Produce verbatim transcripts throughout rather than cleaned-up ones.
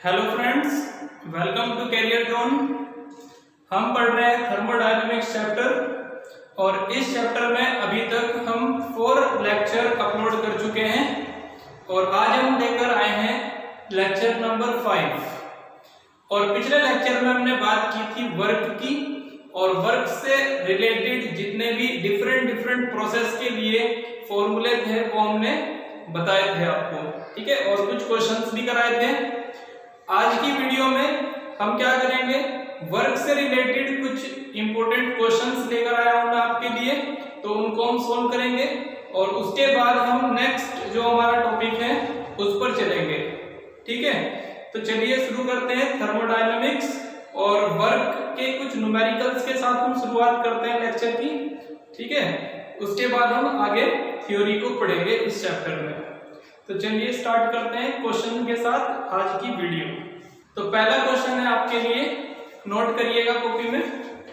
Hello friends, welcome to career zone. हम पढ़ रहे हैं थर्मोडायनेमिक्स चैप्टर और इस चैप्टर में अभी तक हम फोर लेक्चर अपलोड कर चुके हैं और आज हम लेकर आए हैं लेक्चर नंबर फाइव। और पिछले लेक्चर में हमने बात की थी वर्क की और वर्क से रिलेटेड जितने भी डिफरेंट डिफरेंट प्रोसेस के लिए फॉर्मूले थे वो हमने बताए थे आपको, ठीक है, और कुछ क्वेश्चंस भी कराए थे। आज की वीडियो में हम क्या करेंगे, वर्क से रिलेटेड कुछ इंपॉर्टेंट क्वेश्चंस लेकर आया हूं मैं आपके लिए, तो उनको हम सॉल्व करेंगे और उसके बाद हम नेक्स्ट जो हमारा टॉपिक है उस पर चलेंगे, ठीक है। तो चलिए शुरू करते हैं थर्मोडायनेमिक्स और वर्क के कुछ न्यूमेरिकल्स के साथ हम शुरुआत करते हैं लेक्चर की, ठीक है। उसके बाद हम आगे थ्योरी को पढ़ेंगे इस चैप्टर में। तो चलिए स्टार्ट करते हैं क्वेश्चन के साथ आज की वीडियो। तो पहला क्वेश्चन है आपके लिए, नोट करिएगा कॉपी में।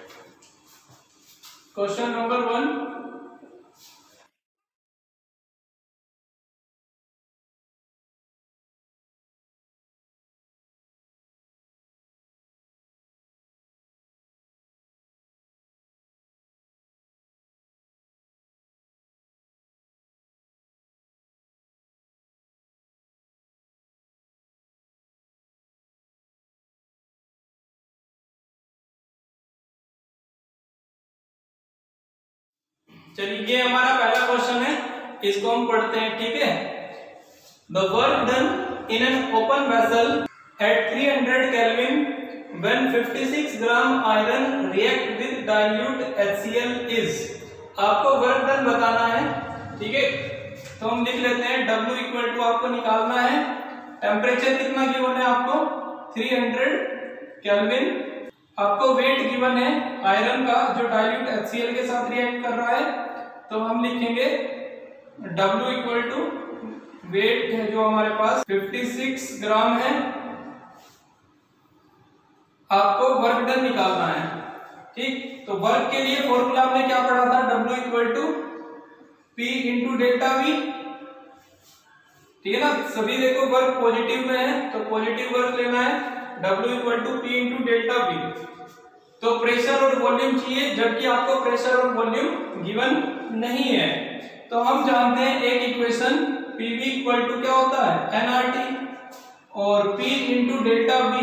क्वेश्चन नंबर वन, चलिए ये हमारा पहला क्वेश्चन है, इसको हम पढ़ते हैं, ठीक है। The work done in an open vessel at three hundred kelvin when fifty six gram iron react with dilute H C L is. आपको वर्क डन बताना है, ठीक है। तो हम लिख लेते हैं W इक्वल टू आपको निकालना है, टेम्परेचर कितना गिवन है आपको थ्री हंड्रेड केल्विन, आपको वेट गिवन है आयरन का जो डाइल्यूट एच सी एल के साथ रिएक्ट कर रहा है, तो हम लिखेंगे W इक्वल टू वेट है जो हमारे पास फिफ्टी सिक्स ग्राम है, आपको वर्क डन निकालना है, ठीक। तो वर्क के लिए फॉर्मूला हमने क्या पढ़ा था, W equal to P into delta V, ठीक है ना। सभी देखो वर्क पॉजिटिव में है तो पॉजिटिव वर्क लेना है, W equal to P into delta V। तो प्रेशर और वॉल्यूम चाहिए जबकि आपको प्रेशर और वॉल्यूम गिवन नहीं है, तो हम जानते हैं एक equation P V equal to क्या होता है N R T और P into delta V,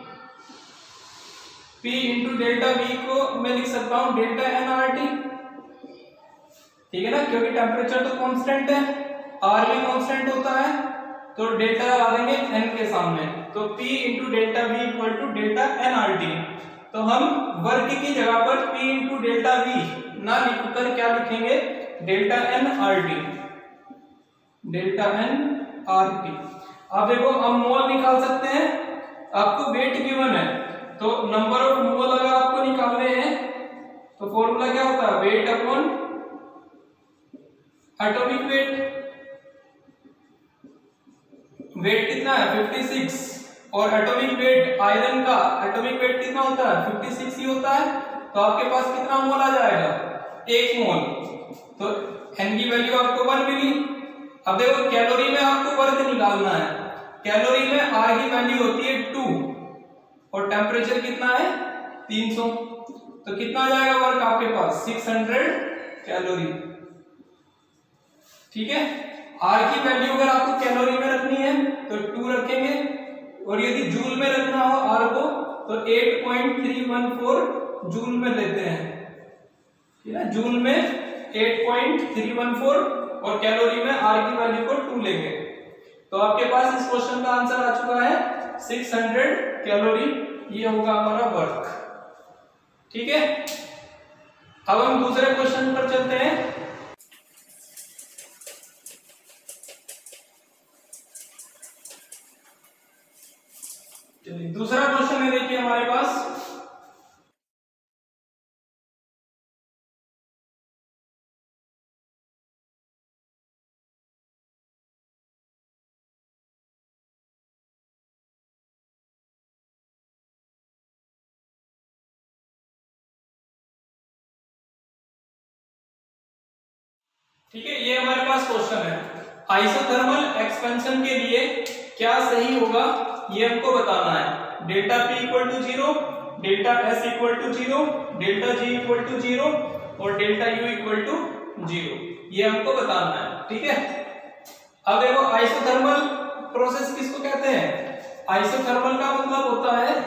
P into delta V को मैं लिख सकता हूं डेल्टा N R T, ठीक है ना, क्योंकि टेम्परेचर तो कांस्टेंट है, R भी कांस्टेंट होता है, तो डेल्टा लगा देंगे N के सामने, तो P into delta V equal to delta N R T। तो हम वर्क की जगह पर P इंटू डेल्टा V ना लिखकर क्या लिखेंगे, delta N R T, delta N R T। अब देखो हम मोल निकाल सकते हैं, आपको वेट गिवन है तो नंबर ऑफ मोल अगर आपको निकालने हैं तो फॉर्मूला क्या होता है, weight upon atomic weight. Weight कितना है फिफ्टी सिक्स और एटॉमिक वेट आयरन का एटॉमिक वेट कितना होता है फिफ्टी सिक्स ही होता है, तो आपके पास कितना मोल आ जाएगा, एक मोल, तो n की वैल्यू आपको वन मिली। अब देखो कैलोरी में आपको वर्क निकालना है, कैलोरी में R की वैल्यू होती है टू और टेम्परेचर कितना है तीन सौ, तो कितना आ जाएगा वर्क आपके पास सिक्स हंड्रेड कैलोरी, ठीक है। R की वैल्यू अगर आपको कैलोरी में रखनी है तो टू रखेंगे और यदि जूल में रखना हो R को तो eight point three one four joule में लेते हैं, ठीक है, जूल में eight point three one four और कैलोरी में R की वैल्यू को टू लेंगे, तो आपके पास इस क्वेश्चन का आंसर आ चुका है सिक्स हंड्रेड कैलोरी, ये होगा हमारा वर्क, ठीक है। अब हम दूसरे क्वेश्चन पर चलते हैं। दूसरा क्वेश्चन है, देखिए हमारे पास, ठीक है, ये हमारे पास क्वेश्चन है, आइसोथर्मल एक्सपेंशन के लिए क्या सही होगा ये हमको बताना है। Delta P equal to zero, delta S equal to zero, delta G equal to zero और delta U equal to zero, ये हमको बताना है। ठीक है, अब देखो आइसोथर्मल प्रोसेस किसको कहते हैं? आइसोथर्मल का मतलब होता है,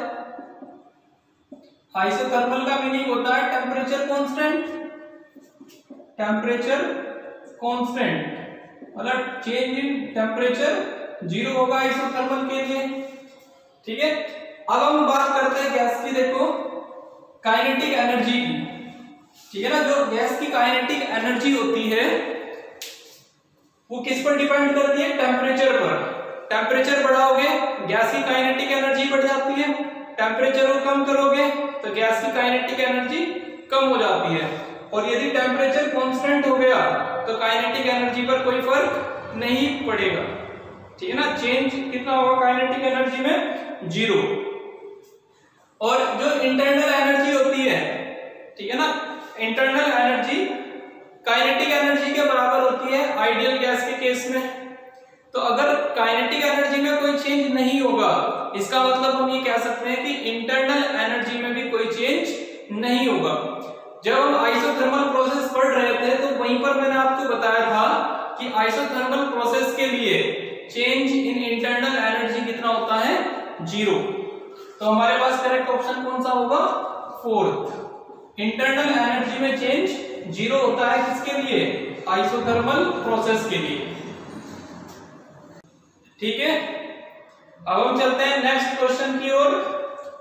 आइसोथर्मल का मीनिंग होता है टेम्परेचर कांस्टेंट, टेम्परेचर कांस्टेंट मतलब चेंज इन टेम्परेचर जीरो होगा आइसोथर्मल के लिए। ठीक है, अब हम बात करते हैं गैस की, देखो काइनेटिक एनर्जी की। ठीक है ना, जो गैस की काइनेटिक एनर्जी होती है वो किस पर डिपेंड करती है? टेम्परेचर पर। टेम्परेचर बढ़ाओगे गैस की काइनेटिक एनर्जी बढ़ जाती है, टेम्परेचर को कम करोगे तो गैस की काइनेटिक एनर्जी कम हो जाती है। और यदि टेम्परेचर कांस्टेंट हो गया तो काइनेटिक एनर्जी पर कोई फर्क नहीं पड़ेगा। ठीक है ना, चेंज कितना होगा काइनेटिक एनर्जी में? जीरो। और जो इंटरनल एनर्जी होती है, ठीक है ना, इंटरनल एनर्जी काइनेटिक एनर्जी के बराबर होती है आइडियल गैस के केस में। तो अगर काइनेटिक एनर्जी में कोई चेंज नहीं होगा, इसका मतलब हम ये कह सकते हैं कि इंटरनल एनर्जी में भी कोई चेंज नहीं होगा। जब हम आइसोथर्मल प्रोसेस पढ़ रहे थे तो वहीं पर मैंने आपको बताया था कि आइसोथर्मल प्रोसेस के लिए चेंज इन इंटरनल एनर्जी कितना होता है? जीरो। तो हमारे पास करेक्ट ऑप्शन कौन सा होगा? फोर्थ। इंटरनल एनर्जी में चेंज जीरो होता है किसके लिए? आइसोथर्मल प्रोसेस के लिए। ठीक है, अब हम चलते हैं नेक्स्ट क्वेश्चन की ओर।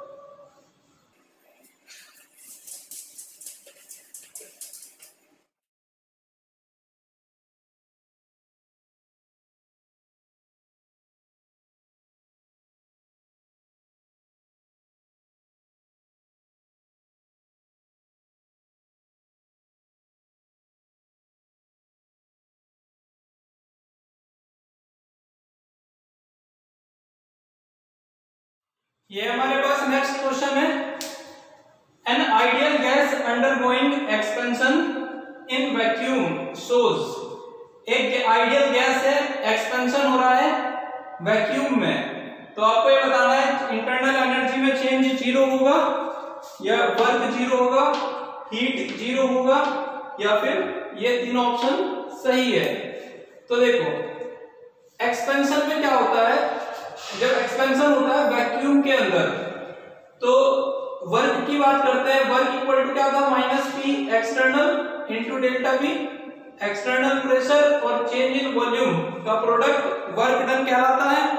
ये हमारे पास नेक्स्ट क्वेश्चन है, an ideal gas undergoing expansion in vacuum shows. एक आइडियल गैस है, एक्सपेंशन हो रहा है वैक्यूम में, तो आपको ये बताना है इंटरनल एनर्जी में चेंज जीरो होगा या वर्क जीरो होगा, हीट जीरो होगा या फिर ये तीनों ऑप्शन सही है। तो देखो एक्सपेंशन में क्या होता है, जब एक्सपेंशन होता है वैक्यूम के अंदर तो वर्क की बात करते हैं, वर्क इक्वल टू क्या होता है? Minus P external into delta V. External pressure और चेंज इन वॉल्यूम का प्रोडक्ट वर्क डन कहलाता है।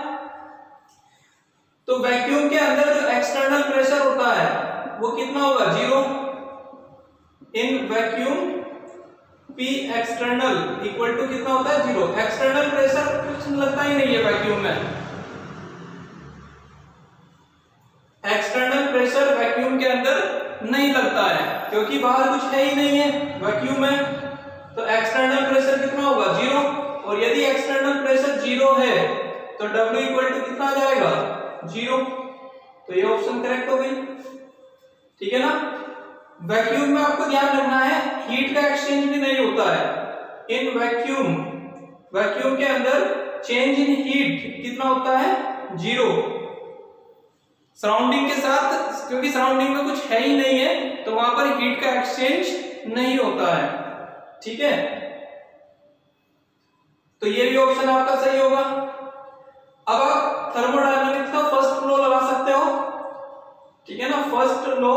तो वैक्यूम के अंदर जो एक्सटर्नल प्रेशर होता है वो कितना होगा? Zero. In vacuum P external equal to कितना होता है? जीरो। एक्सटर्नल प्रेशर कुछ लगता ही नहीं है वैक्यूम में, एक्सटर्नल प्रेशर वैक्यूम के अंदर नहीं लगता है क्योंकि बाहर कुछ है ही नहीं है वैक्यूम में। तो एक्सटर्नल प्रेशर कितना होगा? जीरो। और यदि एक्सटर्नल प्रेशर जीरो है तो W इक्वल टू कितना आ जाएगा? जीरो। तो ये ऑप्शन करेक्ट हो गई। ठीक है ना, वैक्यूम में आपको ध्यान रखना है हीट का एक्सचेंज भी नहीं होता है इन वैक्यूम। वैक्यूम के अंदर चेंज इन हीट कितना होता है? जीरो। सराउंडिंग के साथ, क्योंकि सराउंडिंग में कुछ है ही नहीं है तो वहां पर हीट का एक्सचेंज नहीं होता है। ठीक है, तो ये भी ऑप्शन आपका सही होगा। अब आप थर्मोडायनामिक्स का फर्स्ट लॉ लगा सकते हो। ठीक है ना, first law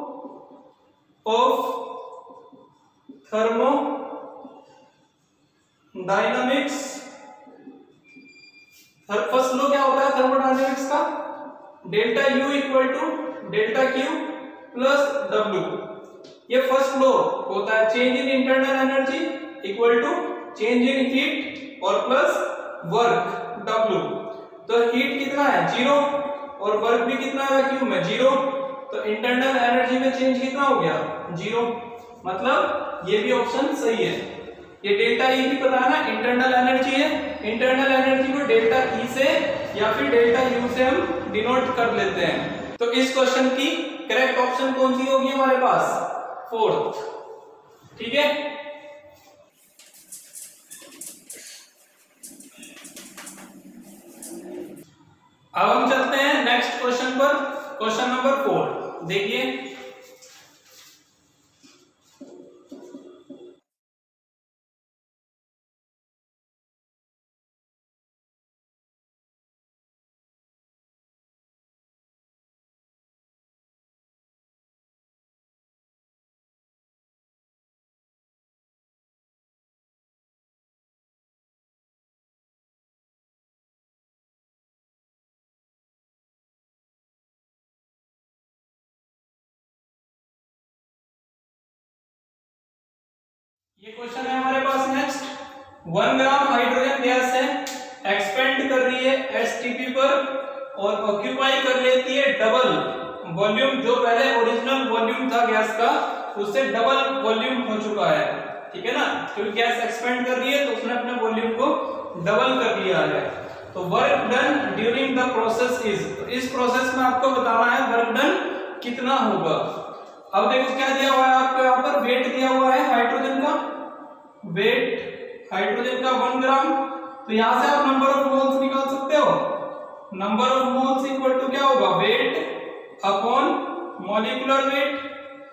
of thermodynamics. First law क्या होता है थर्मोडायनामिक्स का? Delta U equal to delta Q plus W. ये फर्स्ट लॉ होता है, change in internal energy equal to change in heat और प्लस वर्क डब्ल्यू। तो हीट कितना है? जीरो। और वर्क भी कितना है वैक्यूम में? जीरो। तो इंटरनल एनर्जी में चेंज कितना हो गया? जीरो। मतलब ये भी ऑप्शन सही है। ये डेल्टा ई भी पता है ना, इंटरनल एनर्जी है। इंटरनल एनर्जी को डेल्टा ई से या फिर डेल्टा यू से हम डिनोट कर लेते हैं। तो इस क्वेश्चन की करेक्ट ऑप्शन कौन सी होगी हमारे पास? फोर्थ। ठीक है, अब हम चलते हैं नेक्स्ट क्वेश्चन पर, क्वेश्चन नंबर फोर। देखिए ये क्वेश्चन है हमारे पास next. One gram hydrogen gas है, एक्सपेंड कर रही है एसटीपी पर और ऑक्यूपाई कर लेती है डबल वॉल्यूम, जो पहले ओरिजिनल वॉल्यूम था गैस का उससे डबल वॉल्यूम हो चुका है। ठीक है ना, क्योंकि गैस एक्सपेंड कर रही है तो उसने अपने वॉल्यूम को डबल कर लिया है। तो work done during the process is, तो इस प्रोसेस में आपको बताना है वर्क डन कितना होगा। अब देखो क्या दिया हुआ है आपको, यहाँ पर वेट दिया हुआ है हाइड्रोजन का, वेट हाइड्रोजन का वन ग्राम। तो यहां से आप नंबर ऑफ मोल्स निकाल सकते हो। Number of moles equal to क्या होगा, weight upon molecular weight.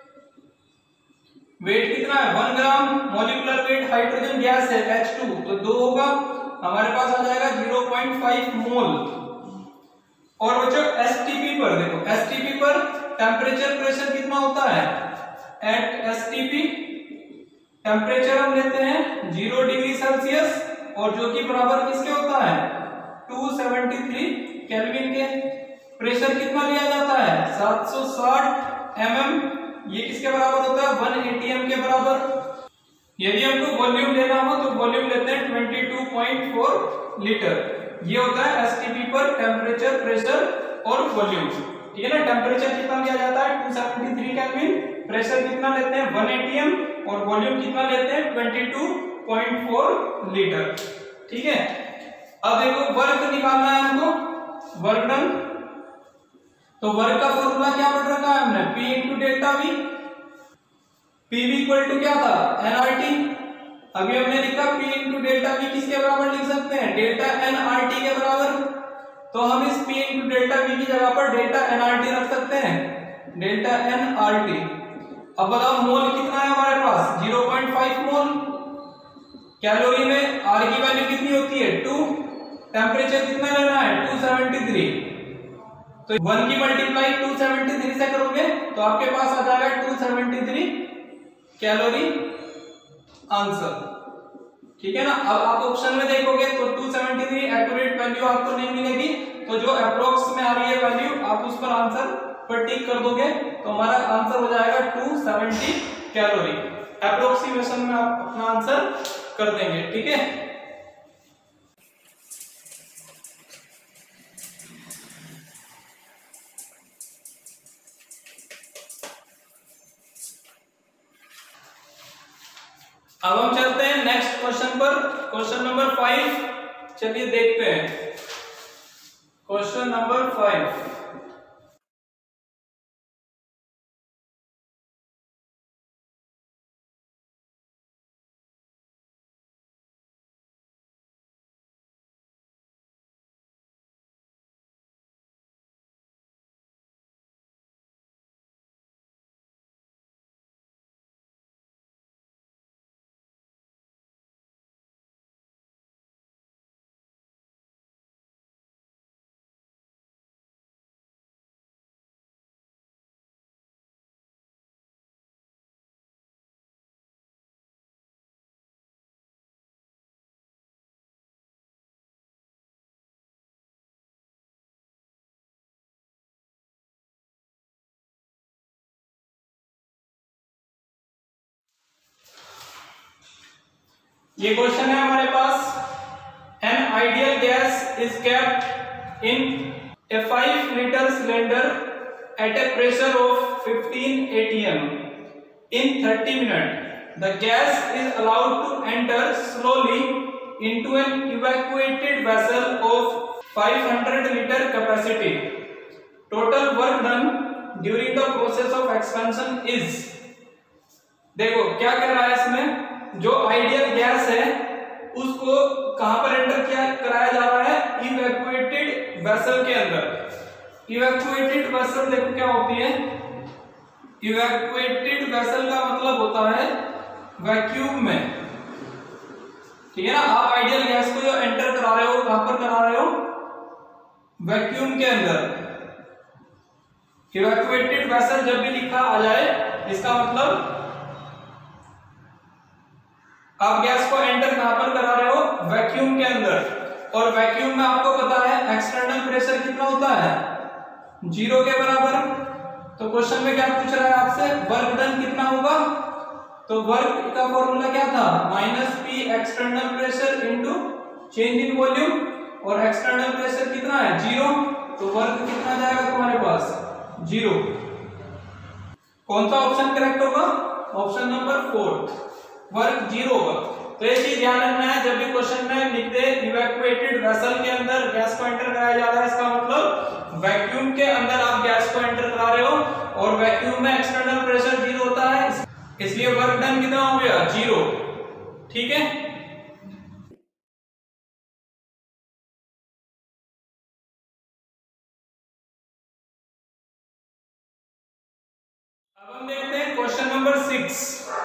Weight कितना है one gram, molecular weight hydrogen gas है एच टू, तो दो होगा, हमारे पास आ जाएगा ज़ीरो पॉइंट फाइव मोल। और बच्चों एसटीपी पर देखो, एसटीपी पर टेम्परेचर प्रेशर कितना होता है, एट एसटीपी टेम्परेचर हम लेते हैं जीरो डिग्री सेल्सियस, और जो कि बराबर किसके होता है टू सेवेंटी थ्री केल्विन के। प्रेशर कितना लिया जाता है सात सौ साठ एमएम, ये किसके बराबर होता है वन एटी एम के बराबर। यदि हमको वॉल्यूम लेना हो तो वॉल्यूम लेते हैं twenty two point four litre. ये होता है एसटीपी पर टेम्परेचर, प्रेशर और वॉल्यूम। ठीक है ना, टेम्परेचर कितना लिया जाता है two seventy three kelvin, pressure कितना लेते हैं वन एटी एम और वॉल्यूम कितना लेते हैं twenty two point four litre. ठीक है, अब देखो वर्क निकालना है हमको, वर्क डन। तो वर्क का फॉर्मूला क्या पढ़ रखा है हमने, P into delta V. P V equal to क्या था एनआरटी, अभी हमने लिखा P इंटू डेल्टा वी किसके बराबर लिख सकते हैं, डेल्टा एनआरटी के बराबर। तो हम इस P इंटू डेल्टा वी की जगह पर डेल्टा एनआरटी रख सकते हैं, डेल्टा एनआरटी। अब बताओ मोल कितना है हमारे पास zero point five mole. Calorie में R की वैल्यू कितनी होती है टू, टेम्परेचर कितना लेना है टू सेवेंटी थ्री, तो वन की मल्टीप्लाई टू सेवेंटी थ्री से करोगे तो आपके पास आ जाएगा two seventy three calorie answer. ठीक है ना, अब आप ऑप्शन में देखोगे तो two seventy three accurate value आपको नहीं मिलेगी, तो जो अप्रोक्स में आ रही है वैल्यू आप उस पर आंसर पर टिक कर दोगे तो हमारा आंसर हो जाएगा टू सेवेंटी कैलोरी। अप्रोक्सीमेशन में आप अपना आंसर कर देंगे। ठीक है, अब हम चलते हैं नेक्स्ट क्वेश्चन पर, क्वेश्चन नंबर फाइव। चलिए देखते हैं क्वेश्चन नंबर फाइव। ये क्वेश्चन है हमारे पास, an ideal gas is kept in a five litre cylinder at a pressure of fifteen ATM in thirty minute. The gas is allowed to enter slowly into an evacuated vessel of five hundred liter capacity. Total work done during the process of expansion is, देखो क्या कह रहा है इसमें, जो ideal gas है उसको कहां पर एंटर किया कराया जा रहा है, इवैक्यूएटेड वेसल के अंदर, इवैक्यूएटेड वेसल देखो क्या होती है, इवैक्यूएटेड वेसल का मतलब होता है वैक्यूम में, ठीक है ना। आप आइडियल गैस को जो एंटर करा रहे हो कहां पर करा रहे हो, वैक्यूम के अंदर। इवैक्यूएटेड वेसल जब भी लिखा आ जाए इसका मतलब आप गैस को एंटर कहां पर करा रहे हो, वैक्यूम के अंदर। और वैक्यूम में आपको पता है एक्सटर्नल प्रेशर कितना होता है, जीरो के बराबर। तो क्वेश्चन में क्या पूछ रहा है आपसे, वर्क डन कितना होगा, तो वर्क का फॉर्मूला क्या था, minus P external pressure into change in volume, और एक्सटर्नल प्रेशर कितना है, जीरो। तो वर्क कितना जाएगा तुम्हारे पास, जीरो। कौन सा ऑप्शन करेक्ट होगा, option number four, work zero होगा। तो ये चीज ध्यान रखना है जब भी क्वेश्चन में लिखते इवैक्यूएटेड वेसल के अंदर गैस को एंटर कराया जा रहा है, इसका मतलब वैक्यूम के अंदर आप गैस को एंटर करा रहे हो, और वैक्यूम में एक्सटर्नल प्रेशर जीरो होता है, इसलिए वर्क डन कितना हो गया, जीरो। ठीक है, अब हम देखते हैं क्वेश्चन नंबर सिक्स।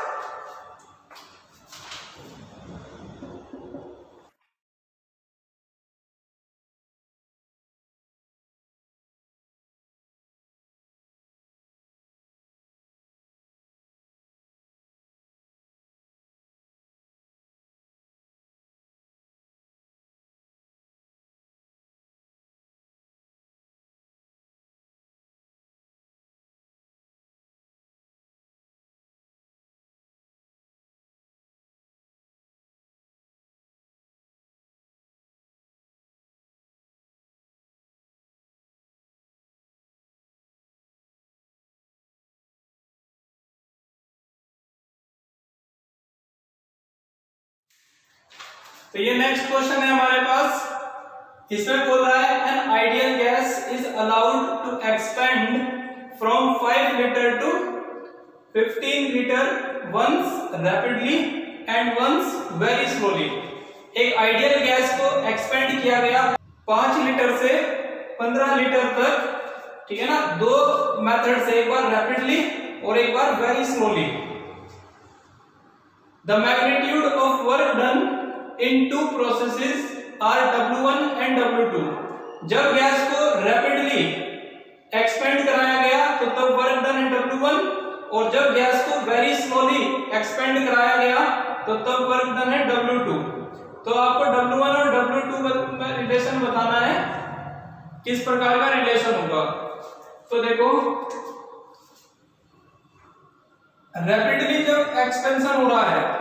तो ये नेक्स्ट क्वेश्चन है हमारे पास, इसमें बोल रहा है an ideal gas is allowed to expand from five litre to fifteen litre once rapidly and once very slowly. एक आइडियल गैस को एक्सपेंड किया गया पांच लीटर से पंद्रह लीटर तक, ठीक है ना, दो मेथड से, एक बार रैपिडली और एक बार very slowly. The magnitude of work done in two processes are W one and W two. जब गैस को रैपिडली एक्सपेंड कराया गया तो तब वर्क डन है डब्ल्यू वन, और जब गैस को वेरी स्लोली एक्सपेंड कराया गया तो तब वर्क डन है डब्ल्यू टू। तो आपको डब्ल्यू वन और डब्ल्यू टू में रिलेशन बताना है, किस प्रकार का रिलेशन होगा। तो देखो, रैपिडली जब एक्सपेंशन हो रहा है,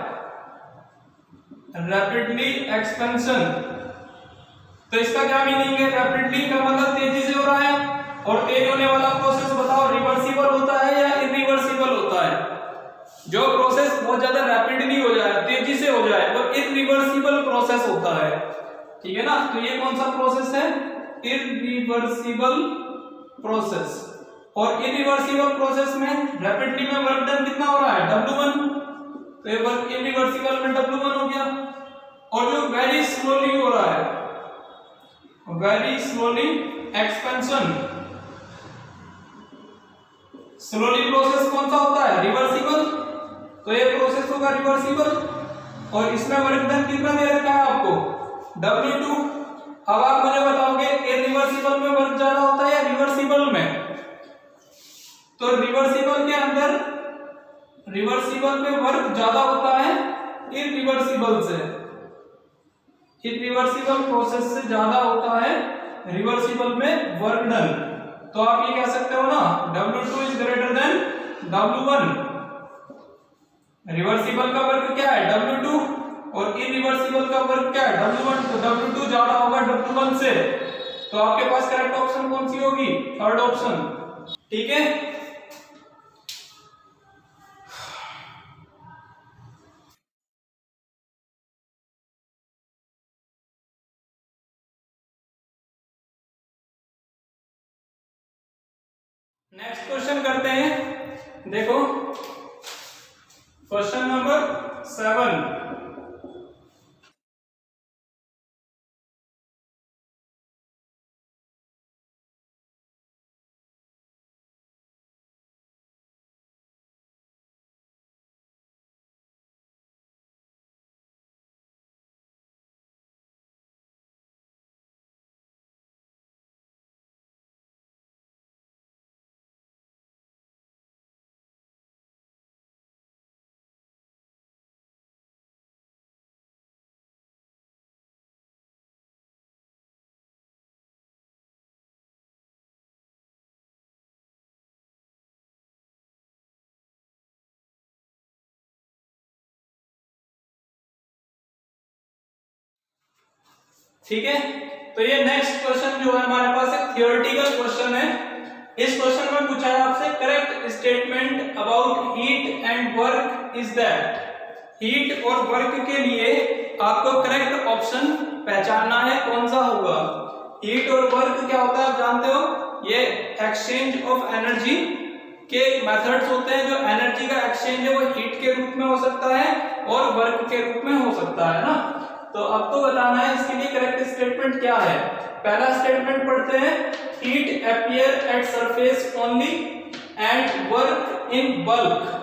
रैपिडली एक्सपेंशन, तो इसका क्या मीनिंग है, रैपिडली का मतलब तेजी से हो रहा है, और तेज होने वाला प्रोसेस बताओ रिवर्सिबल होता है या इरिवर्सिबल होता है। जो प्रोसेस बहुत ज्यादा रैपिडली हो जाए, तेजी से हो जाए, वो इरिवर्सिबल प्रोसेस होता है, ठीक है ना। तो ये कौन सा प्रोसेस है, इरिवर्सिबल प्रोसेस। और इरिवर्सिबल प्रोसेस में रैपिडली में वर्क डन कितना हो रहा है, डब्ल्यू वन, तो ये वर्क इरिवर्सिबल में डब्ल्यू वन हो गया। और जो वेरी स्लोली हो रहा है, very slowly expansion, slowly process कौन सा होता है, रिवर्सिबल, तो ये प्रोसेस होगा रिवर्सिबल, और इसमें वर्क डन कितना दे रखा है आपको, डब्ल्यू टू। अब आप मुझे बताओगे इरिवर्सिबल में वर्क ज्यादा होता है या रिवर्सिबल में, तो रिवर्सिबल के अंदर, रिवर्सिबल में वर्क ज्यादा होता है इरिवर्सिबल से, इरिवर्सिबल प्रोसेस से ज्यादा होता है रिवर्सिबल में वर्क डन। तो आप ये कह सकते हो ना, W two is greater than W one. Reversible का वर्क क्या है, डब्ल्यू टू, और इरिवर्सिबल का वर्क क्या है, डब्ल्यू वन। तो डब्ल्यू टू ज्यादा होगा डब्ल्यू वन से, तो आपके पास करेक्ट ऑप्शन कौन सी होगी, थर्ड ऑप्शन, ठीक है। नेक्स्ट क्वेश्चन करते हैं, देखो क्वेश्चन नंबर सेवन। ठीक है, तो ये नेक्स्ट क्वेश्चन जो है हमारे पास एक थियोरेटिकल क्वेश्चन है। इस क्वेश्चन में पूछा है आपसे correct statement about heat and work is that. Heat और वर्क के लिए आपको करेक्ट ऑप्शन पहचानना है, कौन सा होगा। हीट और वर्क क्या होता है आप जानते हो, ये एक्सचेंज ऑफ एनर्जी के मेथड्स होते हैं। जो एनर्जी का एक्सचेंज है वो हीट के रूप में हो सकता है और वर्क के रूप में हो सकता है ना। तो अब तो बताना है इसके लिए करेक्ट स्टेटमेंट क्या है। पहला स्टेटमेंट पढ़ते हैं, heat appear at surface only and work in bulk.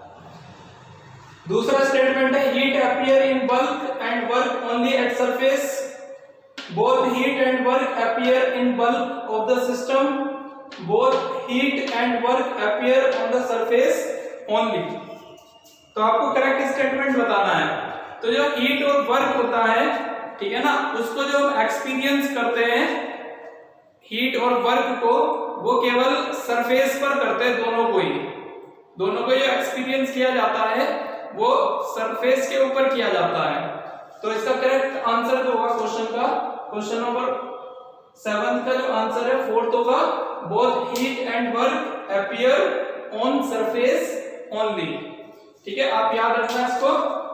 दूसरा स्टेटमेंट है, heat appear in bulk and work only at surface. Both heat and work appear in bulk of the system. Both heat and work appear on the surface only. तो आपको correct statement बताना है। तो जो heat और work होता है, ठीक है ना, उसको जो हम एक्सपीरियंस करते हैं हीट और वर्क को, वो केवल सरफेस पर करते हैं, दोनों को ही दोनों को ये एक्सपीरियंस किया जाता है वो सरफेस के ऊपर किया जाता है। तो इसका करेक्ट आंसर जो होगा क्वेश्चन का, क्वेश्चन नंबर सेवन का जो आंसर है फोर्थ होगा, both heat and work appear on surface only. ठीक है, आप याद रखना इसको,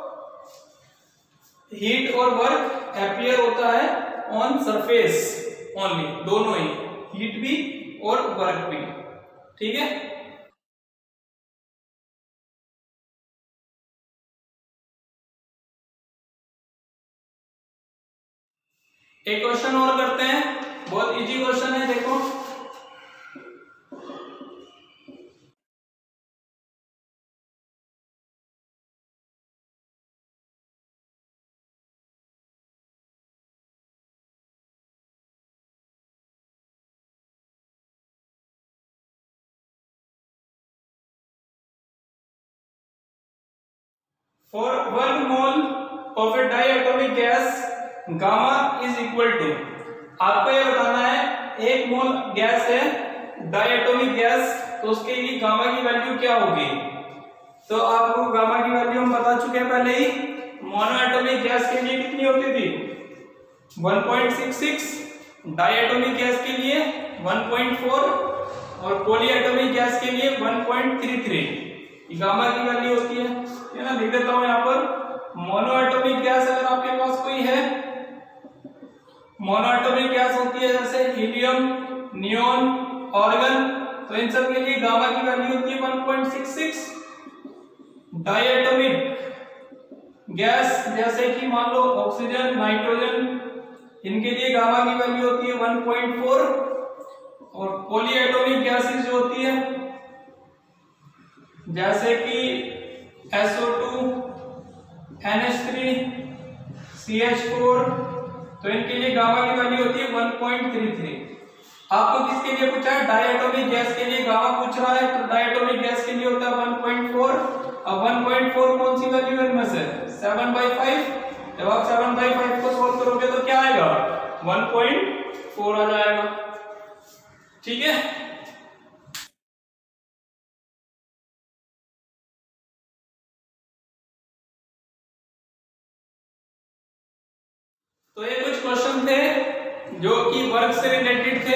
हीट और वर्क अपीयर होता है ऑन सरफेस ओनली, दोनों ही, हीट भी और वर्क भी। ठीक है, एक क्वेश्चन और करते हैं, बहुत इजी क्वेश्चन है, देखो। For one mole of a diatomic gas, gamma is equal to, आपको ये बताना है एक मोल गैस है डायटोमिक गैस, तो उसके लिए गामा की वैल्यू क्या होगी। तो आपको गामा की वैल्यू हम बता चुके हैं पहले ही। मोनोएटोमिक गैस के लिए कितनी होती थी, one point six six, diatomic gas के लिए वन पॉइंट फोर और पॉलीएटोमिक गैस के लिए one point three three gamma की वैल्यू होती है। है ना, लिख देता हूं यहां पर। मोनोएटोमिक गैस अगर आपके पास कोई है, मोनोएटोमिक गैस होती है जैसे हीलियम, नियोन, ऑर्गन, तो इन सब के लिए गामा की वैल्यू होती है one point six six. Diatomic gas जैसे कि मान लो ऑक्सीजन, नाइट्रोजन, इनके लिए गामा की वैल्यू होती है वन पॉइंट फोर। और पॉलीएटोमिक गैसेस जो होती है जैसे कि S O two, N H three, C H four, तो इनके लिए गामा की वैल्यू होती है वन पॉइंट थ्री थ्री। आपको किसके लिए पूछा है, डायटोमिक गैस के लिए गामा पूछ रहा है, तो डायटोमिक गैस के लिए होता है वन पॉइंट फोर। अब वन पॉइंट फोर कौन सी वैल्यू है इनमें से, सेवन बाई फाइव। जब आप सेवन बाई फाइव को सोल्व करोगे तो क्या आएगा, वन पॉइंट फोर आ जाएगा। ठीक है, तो ये कुछ क्वेश्चन थे जो कि वर्क से रिलेटेड थे।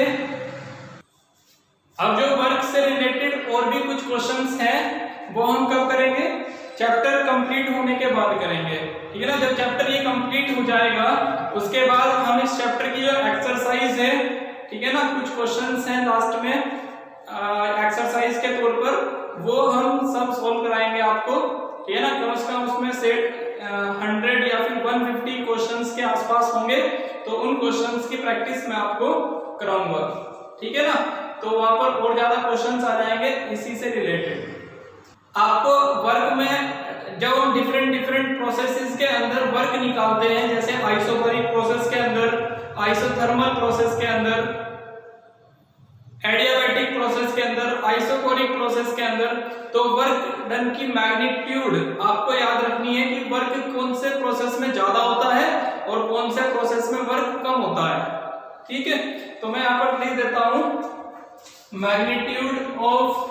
अब जो वर्क से रिलेटेड और भी कुछ क्वेश्चंस हैं वो हम कब करेंगे, चैप्टर कंप्लीट होने के बाद करेंगे। ठीक है ना, जब चैप्टर ये कंप्लीट हो जाएगा उसके बाद हम इस चैप्टर की जो एक्सरसाइज है, ठीक है ना, कुछ क्वेश्चंस हैं लास्ट में एक्सरसाइज के तौर पर, वो हम सब सोल्व कराएंगे आपको। ठीक है ना, कम से कम उसमें सेट हंड्रेड या फिर वन फिफ्टी क्वेश्चंस के आसपास होंगे, तो उन क्वेश्चंस की प्रैक्टिस मैं आपको कराऊंगा। ठीक है ना, तो वहां पर और ज्यादा क्वेश्चंस आ जाएंगे इसी से रिलेटेड। आपको वर्क में जब हम डिफरेंट डिफरेंट प्रोसेसेस के अंदर वर्क निकालते हैं, जैसे आइसोबैरिक प्रोसेस के अंदर, आइसोथर्मल प्रोसेस के अंदर, एडियाबैटिक प्रोसेस के अंदर, आइसोकोरिक प्रोसेस के अंदर, तो वर्क डन की मैग्नीट्यूड आपको याद रखनी है कि वर्क कौन से प्रोसेस में ज्यादा होता है और कौन से प्रोसेस में वर्क कम होता है। ठीक है, तो मैं यहां पर लिख देता हूं magnitude of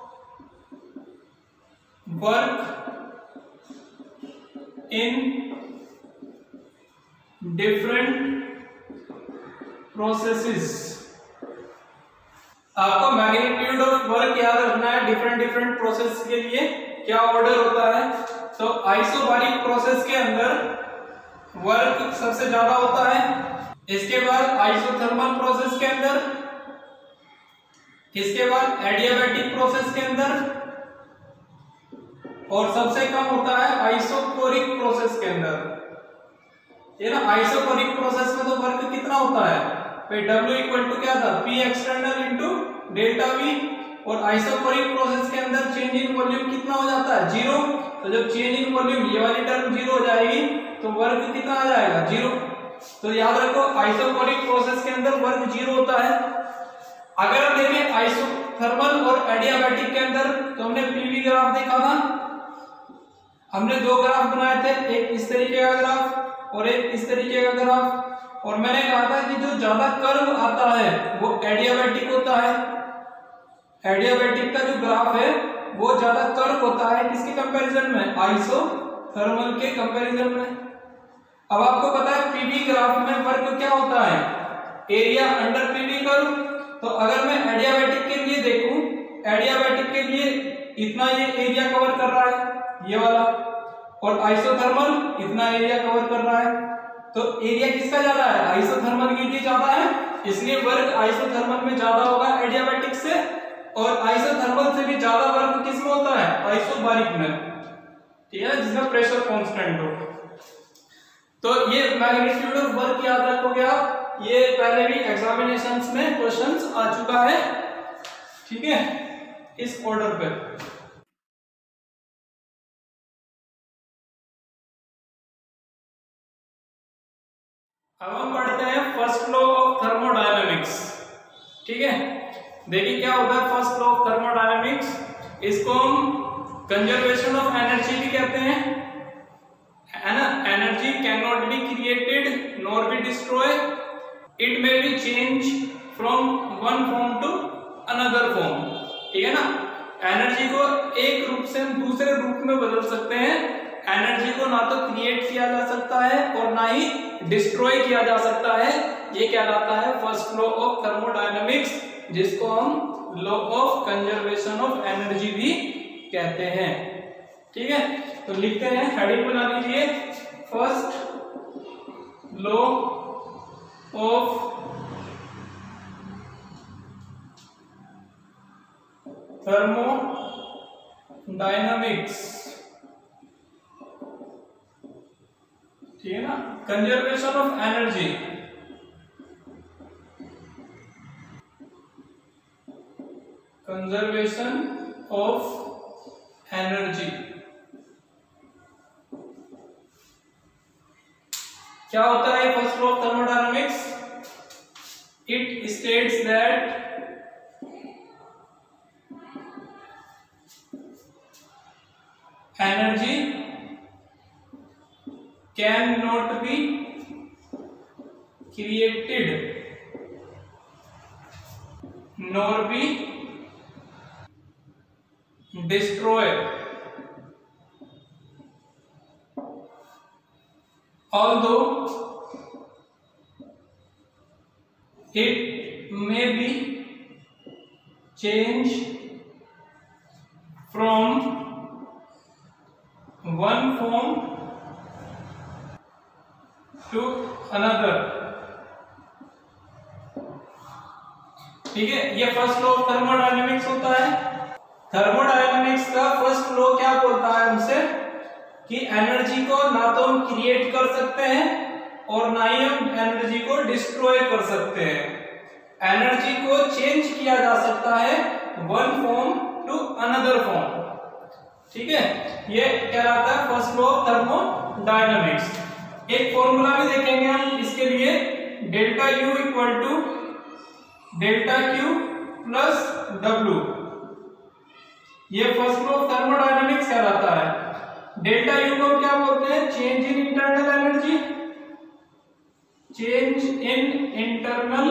work in different processes. आपको मैग्नीट्यूड ऑफ वर्क याद रखना है डिफरेंट डिफरेंट प्रोसेस के लिए क्या ऑर्डर होता है। तो आइसोबारिक प्रोसेस के अंदर वर्क सबसे ज्यादा होता है, इसके बाद आइसोथर्मल प्रोसेस के अंदर, इसके बाद एडियाबैटिक प्रोसेस के अंदर, और सबसे कम होता है आइसोकोरिक प्रोसेस के अंदर। ये ना आइसोकोरिक प्रोसेस में तो वर्क कितना होता है भाई, W इक्वल टू क्या था, P external into delta V, और आइसोकोरिक प्रोसेस के अंदर चेंज इन वॉल्यूम कितना हो जाता है, जीरो। तो जब चेंज इन वॉल्यूम ये वाली टर्म जीरो हो जाएगी तो वर्क कितना आ जाएगा, जीरो। तो याद रखो आइसोकोरिक प्रोसेस के अंदर वर्क जीरो होता है। अगर हम देखें आइसोथर्मल और एडियाबैटिक के अंदर, तो हमने पीवी ग्राफ देखा था, हमने दो ग्राफ बनाए थे, एक इस तरीके का ग्राफ और एक इस तरीके का ग्राफ, और मैंने कहा था कि जो ज्यादा कर्व आता है वो एडियाबैटिक होता है। एडियाबैटिक का जो ग्राफ है वो ज्यादा कर्व होता है किसके कंपैरिजन में, आइसोथर्मल के कंपैरिजन में। अब आपको पता है पीवी ग्राफ में वर्क क्या होता है, एरिया अंडर पीवी कर्व। तो अगर मैं एडियाबैटिक के लिए देखूं, एडियाबैटिक के लिए इतना ये एरिया कवर कर रहा है ये वाला, और आइसोथर्मल इतना एरिया कवर कर रहा है। तो एरिया किसका ज्यादा है, आइसोथर्मल के लिए ज्यादा है, इसलिए वर्क आइसोथर्मल में ज्यादा होगा एडियाबैटिक से, और आइसोथर्मल से भी ज्यादा वर्क किस में होता है, आइसोबारिक में, ठीक है, जिसमें प्रेशर कांस्टेंट हो। तो ये मैग्नीट्यूड ऑफ वर्क याद रखोगे आप, ये पहले भी एग्जामिनेशंस में क्वेश्चंस आ चुका है, ठीक है, इस ऑर्डर पे। अब हम पढ़ते हैं फर्स्ट लॉ ऑफ थर्मोडायनेमिक्स, ठीक है। देखिए क्या होता है फर्स्ट लॉ ऑफ थर्मोडायनेमिक्स, इसको हम कंजर्वेशन ऑफ एनर्जी भी कहते हैं, है ना। Energy can not be created nor be destroy, it may be change from one form to another form, ठीक है ना। एनर्जी को एक रूप से हम दूसरे रूप में बदल सकते हैं। एनर्जी को ना तो क्रिएट किया जा सकता है और ना ही डिस्ट्रॉय किया जा सकता है। ये कहलाता है फर्स्ट लॉ ऑफ थर्मोडायनेमिक्स, जिसको हम law of conservation of energy भी कहते हैं, ठीक है। तो लिखते हैं, हेडिंग बना लीजिए, फर्स्ट लॉ ऑफ थर्मोडायनेमिक्स, ठीक है ना। Conservation of energy, conservation of energy क्या होता है first law of thermodynamics? It states that energy can not be created nor be destroyed, although it may be changed from one form to another, ठीक है। ये first law of thermodynamics होता है। Thermodynamics का first law क्या बोलता है हमसे कि एनर्जी को ना तो हम क्रिएट कर सकते हैं और ना ही हम एनर्जी को डिस्ट्रॉय कर सकते हैं। एनर्जी को चेंज किया जा सकता है one form to another form, ठीक है। ये कहलाता है फर्स्ट लॉ ऑफ थर्मोडायनेमिक्स। एक फॉर्मूला भी देखेंगे हम इसके लिए, delta U equal to delta Q plus W. ये फर्स्ट लॉ ऑफ थर्मोडायनेमिक्स कहलाता है। डेल्टा यू को क्या बोलते हैं? Change in internal energy, change in internal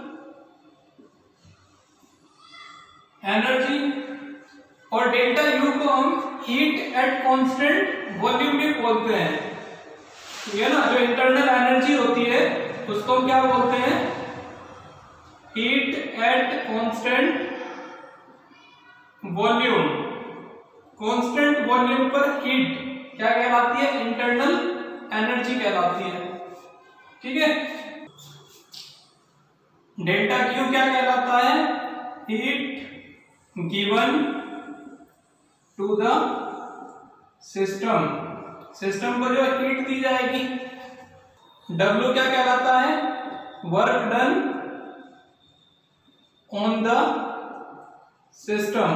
energy, और डेल्टा यू को हम हीट एट कांस्टेंट वॉल्यूम भी बोलते हैं, ठीक है ना। जो इंटरनल एनर्जी होती है उसको हम क्या बोलते हैं? Heat at constant volume, constant volume पर हीट क्या कहलाती है? इंटरनल एनर्जी कहलाती है। ठीक है, डेल्टा क्यू क्या कहलाता है? Heat given to the system, system को जो हीट दी जाएगी। डब्ल्यू क्या कहलाता है? Work done on the system.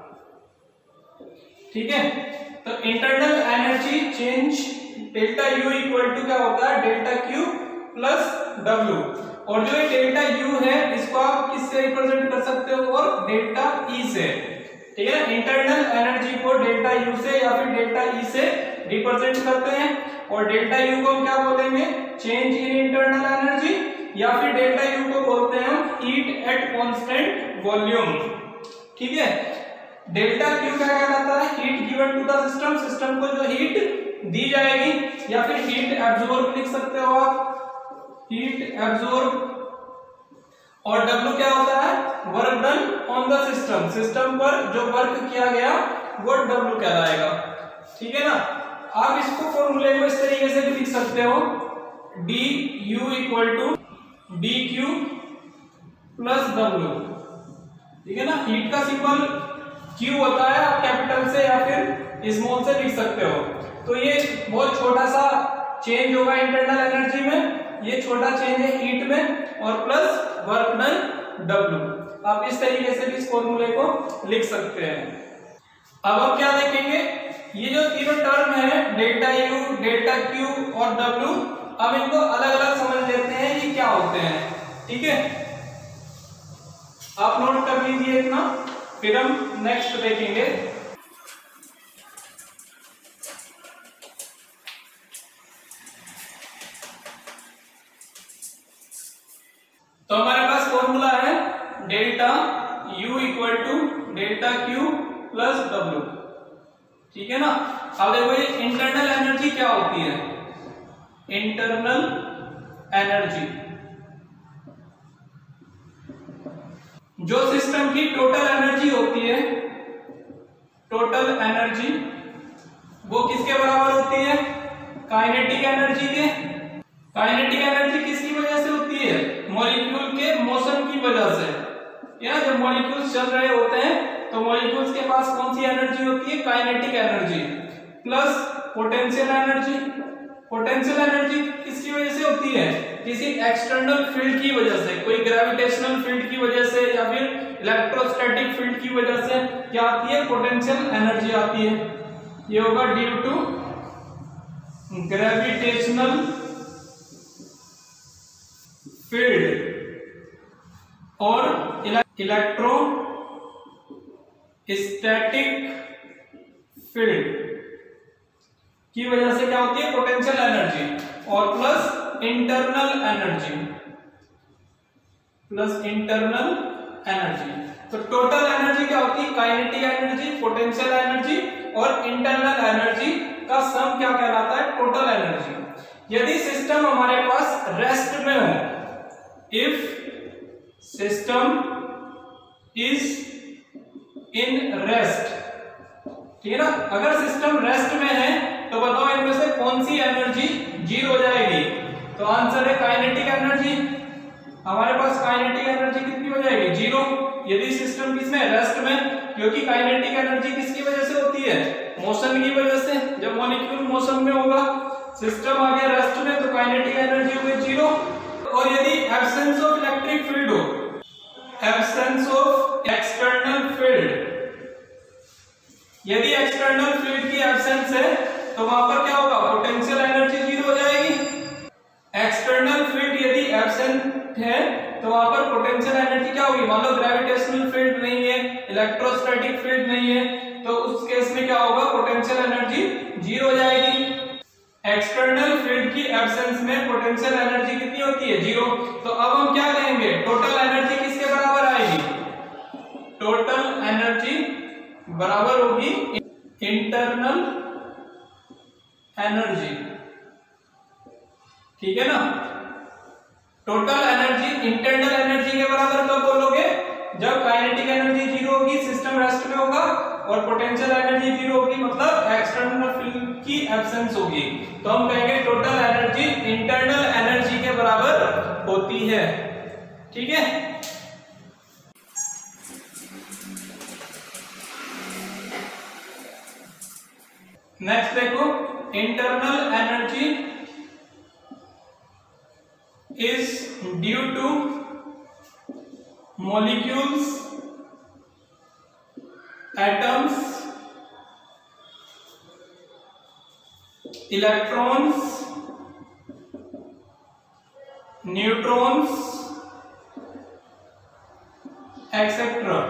ठीक है, तो internal energy change delta U equal to क्या होता है? Delta Q plus W. और जो ये डेल्टा यू है इसको आप किससे रिप्रेजेंट कर सकते हो? और डेल्टा ई से। ठीक है, इंटरनल एनर्जी को डेल्टा यू से या फिर डेल्टा ई से रिप्रेजेंट करते हैं। और डेल्टा यू को हम क्या बोलेंगे? चेंज इन इंटरनल एनर्जी, या फिर डेल्टा यू को बोलते हैं हम हीट एट कांस्टेंट वॉल्यूम। ठीक है, डेल्टा क्यू क्या कहलाता है? Heat given to the system, system को जो हीट दी जाएगी, या फिर हीट एब्जॉर्ब लिख सकते हो आप, हीट एब्जॉर्ब। और डब्ल्यू क्या होता है? Work done on the system, system पर जो वर्क किया गया वो डब्ल्यू कहलाएगा। ठीक है ना, आप इसको फॉर्मूले को इस तरीके से भी लिख सकते हो, D U equal to D Q plus W. ठीक है ना, हीट का सिंबल क्यू होता है, आप कैपिटल से या फिर स्मॉल से लिख सकते हो। तो ये बहुत छोटा सा चेंज होगा इंटरनल एनर्जी में, ये छोटा चेंज है हीट में, और प्लस वर्क डन डब्ल्यू। आप इस तरीके से भी इस फॉर्मूले को लिख सकते हैं। अब हम क्या देखेंगे? ये जो तीनों टर्म है डेल्टा यू, डेल्टा क्यू और डब्ल्यू, अब इनको अलग अलग समझ लेते हैं ये क्या होते हैं। ठीक है, आप नोट कर लीजिए इतना, फिर हम नेक्स्ट देखेंगे। तो हमारे पास फॉर्मूला है delta U equal to delta Q plus W. ठीक है ना, अब देखो ये इंटरनल एनर्जी क्या होती है? इंटरनल एनर्जी जो सिस्टम की टोटल एनर्जी होती है, टोटल एनर्जी वो किसके बराबर होती है? काइनेटिक एनर्जी के। काइनेटिक एनर्जी किसकी वजह से होती है? मॉलिक्यूल के मोशन की वजह से। या जब मॉलिक्यूल्स चल रहे होते हैं तो मॉलिक्यूल्स के पास कौन सी एनर्जी होती है? Kinetic energy plus potential energy. Potential energy किसकी वजह से होती है? किसी एक्सटर्नल फील्ड की वजह से, कोई ग्रेविटेशनल फील्ड की वजह से या फिर इलेक्ट्रोस्टैटिक फील्ड की वजह से क्या आती है? पोटेंशियल एनर्जी आती है। ये होगा ड्यू टू ग्रेविटेशनल फील्ड और इलेक्ट्रो स्टैटिक फील्ड की वजह से क्या होती है? Potential energy. और plus internal energy, plus internal energy. तो टोटल एनर्जी क्या होती है? काइनेटिक एनर्जी, पोटेंशियल एनर्जी और इंटरनल एनर्जी का सम क्या कहलाता है? Total energy. यदि सिस्टम हमारे पास रेस्ट में हो, if system is in rest, ठीक है ना, अगर सिस्टम रेस्ट में है तो बताओ इनमें से कौन सी एनर्जी जीरो हो जाएगी? तो आंसर है काइनेटिक एनर्जी। हमारे पास काइनेटिक एनर्जी कितनी हो जाएगी? जीरो। यदि सिस्टम किसमें? रेस्ट में, क्योंकि काइनेटिक एनर्जी किसकी वजह से होती है? मोशन की वजह से। जब मॉलिक्यूल मोशन में होगा, सिस्टम आ गया रेस्ट में, तो काइनेटिक एनर्जी हो गई जीरो। और यदि एब्सेंस ऑफ इलेक्ट्रिक फील्ड हो, एब्सेंस ऑफ एक्सटर्नल फील्ड, यदि एक्सटर्नल फील्ड की एब्सेंस है तो वहां पर क्या होगा? पोटेंशियल एनर्जी जीरो हो जाएगी। एक्सटर्नल फील्ड यदि एब्सेंट है तो वहां पर पोटेंशियल एनर्जी क्या होगी? मान लो ग्रेविटेशनल फील्ड नहीं है, इलेक्ट्रोस्टैटिक फील्ड नहीं है, तो उस केस में क्या होगा? पोटेंशियल एनर्जी जीरो हो जाएगी। एक्सटर्नल फील्ड की एब्सेंस में पोटेंशियल एनर्जी कितनी होती है? जीरो। तो अब हम क्या कहेंगे? टोटल एनर्जी किसके बराबर आएगी? टोटल एनर्जी बराबर होगी इंटरनल एनर्जी। ठीक है ना, टोटल एनर्जी इंटरनल एनर्जी के बराबर कब बोलोगे? जब काइनेटिक एनर्जी जीरो होगी, सिस्टम रेस्ट में होगा, और पोटेंशियल एनर्जी जीरो होगी, मतलब एक्सटर्नल फील्ड की एब्सेंस होगी। तो हम कहेंगे टोटल एनर्जी इंटरनल एनर्जी के बराबर होती है। ठीक है, नेक्स्ट देखो, internal energy is due to molecules, atoms, electrons, neutrons, et cetera.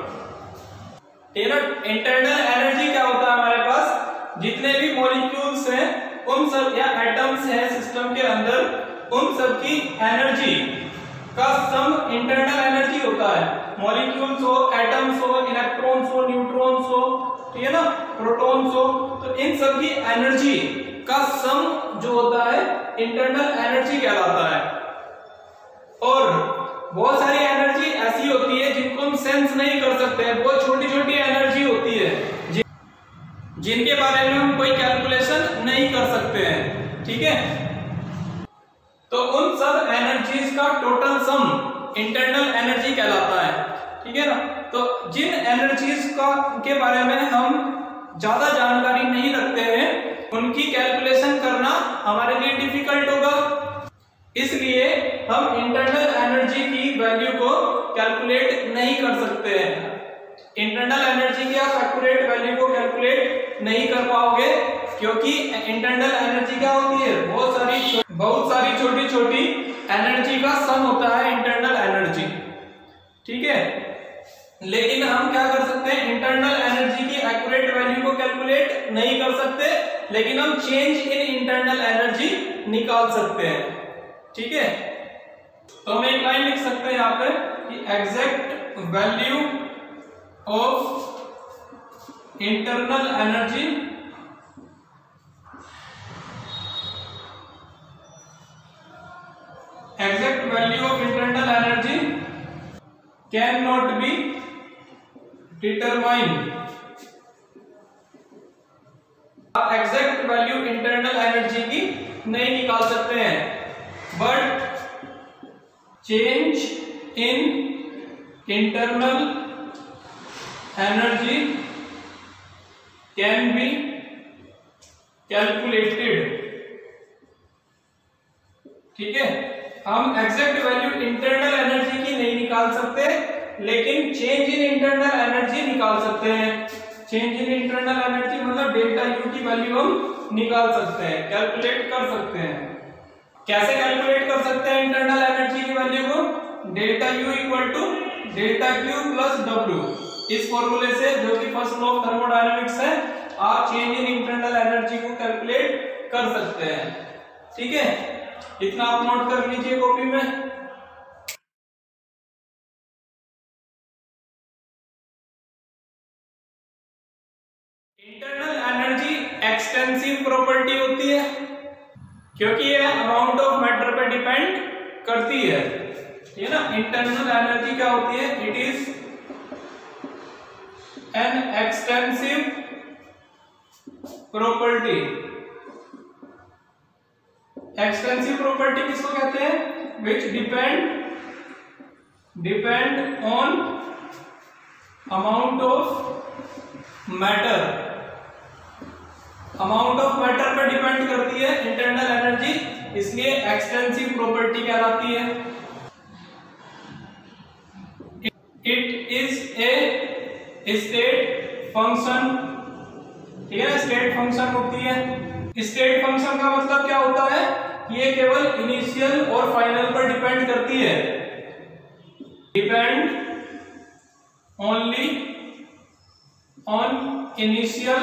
Internal energy क्या होता है? हमारे पास जितने भी मॉलिक्यूल्स हैं उन सब, या एटम्स हैं सिस्टम के अंदर, उन सब की एनर्जी का सम इंटरनल एनर्जी होता है। मॉलिक्यूल्स हो, एटम्स हो, इलेक्ट्रॉन्स हो, न्यूट्रॉन्स हो, ठीक है ना, प्रोटॉन्स हो, तो इन सब की एनर्जी का सम जो होता है इंटरनल एनर्जी कहलाता है। और बहुत सारी एनर्जी ऐसी होती है जिनको हम सेंस नहीं कर सकते हैं, बहुत छोटी छोटी एनर्जी होती है जिन, जिनके बारे में हम कोई कैलकुलेशन नहीं कर सकते हैं। ठीक है, तो उन सब एनर्जीज का टोटल सम इंटरनल एनर्जी कहलाता है। ठीक है ना, तो जिन एनर्जीज का के बारे में हम ज्यादा जानकारी नहीं रखते हैं, उनकी कैलकुलेशन करना हमारे लिए डिफिकल्ट होगा, इसलिए हम इंटरनल एनर्जी की वैल्यू को कैलकुलेट नहीं कर सकते हैं। इंटरनल एनर्जी की आप एक्यूरेट वैल्यू को कैलकुलेट नहीं कर पाओगे, क्योंकि इंटरनल एनर्जी क्या होती है? बहुत सारी बहुत सारी छोटी छोटी एनर्जी का सम होता है इंटरनल एनर्जी। ठीक है, लेकिन हम क्या कर सकते हैं? इंटरनल एनर्जी की एक्यूरेट वैल्यू को कैलकुलेट नहीं कर सकते, लेकिन हम चेंज इन इंटरनल एनर्जी निकाल सकते हैं। ठीक है, तो हम एक लाइन लिख सकते हैं यहाँ पे कि exact value of internal energy exact value of internal energy cannot be determined. आप एग्जैक्ट वैल्यू इंटरनल एनर्जी की नहीं निकाल सकते हैं, but change in internal energy can be calculated. ठीक है, हम एग्जैक्ट वैल्यू इंटरनल एनर्जी की नहीं निकाल सकते, लेकिन चेंज इन इंटरनल एनर्जी निकाल सकते हैं। चेंज इन इंटरनल एनर्जी मतलब डेल्टा यू की वैल्यू हम निकाल सकते हैं, कैलकुलेट कर सकते हैं। कैसे कैलकुलेट कर सकते हैं इंटरनल एनर्जी की वैल्यू को? Delta U equal to delta Q plus W, इस फॉर्मूले से, जो कि फर्स्ट लॉ ऑफ थर्मोडायनेमिक्स है, आप चेंज इन इंटरनल एनर्जी को कैलकुलेट कर सकते हैं। ठीक है, इतना आप नोट कर लीजिए कॉपी में। इंटरनल एनर्जी एक्सटेंसिव प्रॉपर्टी होती है, क्योंकि ये अमाउंट ऑफ मैटर पे डिपेंड करती है। ठीक है ना, इंटरनल एनर्जी क्या होती है? It is an extensive property. Extensive property किसको कहते हैं? Which depend depend on amount of matter. Amount of matter पर डिपेंड करती है इंटरनल एनर्जी, इसलिए एक्सटेंसिव प्रॉपर्टी कहलाती है। It is a state function. ठीक है, स्टेट फंक्शन होती है। स्टेट फंक्शन का मतलब क्या होता है? ये केवल इनिशियल और फाइनल पर डिपेंड करती है। Depend only on initial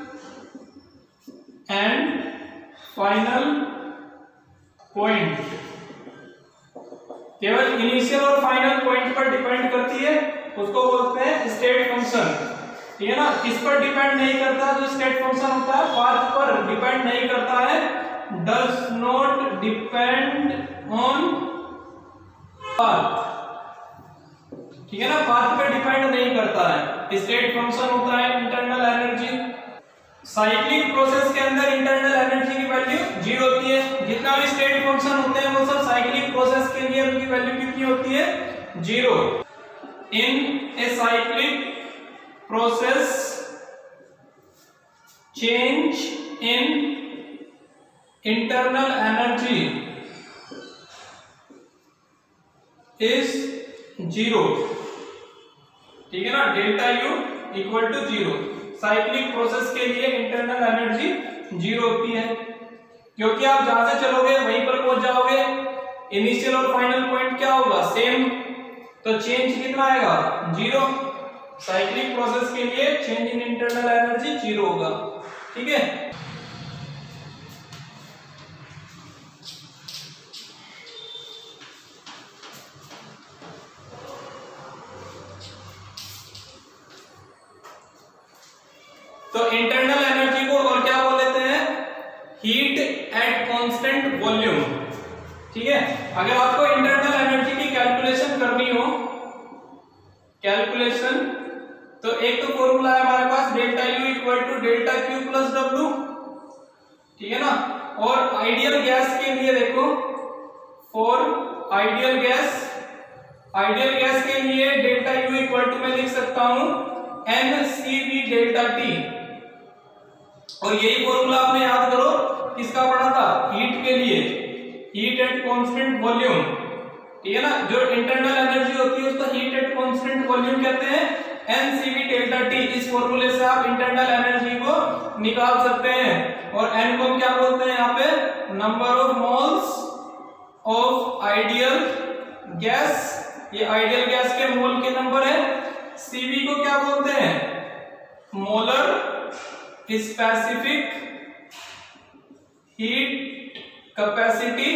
and final point. केवल इनिशियल और फाइनल पॉइंट पर डिपेंड करती है, उसको बोलते हैं स्टेट फंक्शन। ठीक है ना, किस पर डिपेंड नहीं करता? जो स्टेट फंक्शन होता है पाथ पर डिपेंड नहीं करता है। Does not depend on path, ठीक है ना, पाथ पे डिपेंड नहीं करता है। स्टेट फंक्शन होता है इंटरनल एनर्जी। साइक्लिक प्रोसेस के अंदर इंटरनल एनर्जी की वैल्यू जीरो होती है। जितना भी स्टेट फंक्शन होते हैं वो सब साइक्लिक प्रोसेस के लिए उनकी वैल्यू कितनी होती है, zero. In a cyclic process change in internal energy is zero, ठीक है ना, delta U equal to zero. Cyclic process के लिए इंटरनल एनर्जी जीरो होती है, क्योंकि आप जहां से चलोगे वहीं पर पहुंच जाओगे। इनिशियल और फाइनल पॉइंट क्या होगा, सेम, तो चेंज कितना आएगा, जीरो। साइक्लिक प्रोसेस के लिए change in internal energy zero होगा, ठीक है। तो इंटरनल एनर्जी को और क्या बोल लेते हैं, हीट एट कांस्टेंट वॉल्यूम, ठीक है। अगर आपको इंटरनल एनर्जी की कैलकुलेशन करनी हो, कैलकुलेशन, तो एक तो फॉर्मूला है हमारे पास delta U equal to delta Q plus W, ठीक है ना। और आइडियल गैस के लिए देखो, for ideal gas, ideal gas के लिए डेल्टा यू इक्वल टू मैं लिख सकता हूं N C V delta T. और यही फॉर्मूला आपने याद करो किसका पढ़ा था, हीट के लिए, हीट एट कांस्टेंट वॉल्यूम, ठीक है ना। जो इंटरनल एनर्जी होती है उसको हीट एट कांस्टेंट वॉल्यूम कहते हैं, N C V delta T. इस फॉर्मूले से आप इंटरनल एनर्जी को निकाल सकते हैं। और एन को क्या बोलते हैं यहाँ पे, number of moles of ideal gas, ये आइडियल गैस के मोल के नंबर है। सीवी को क्या बोलते हैं, molar specific heat capacity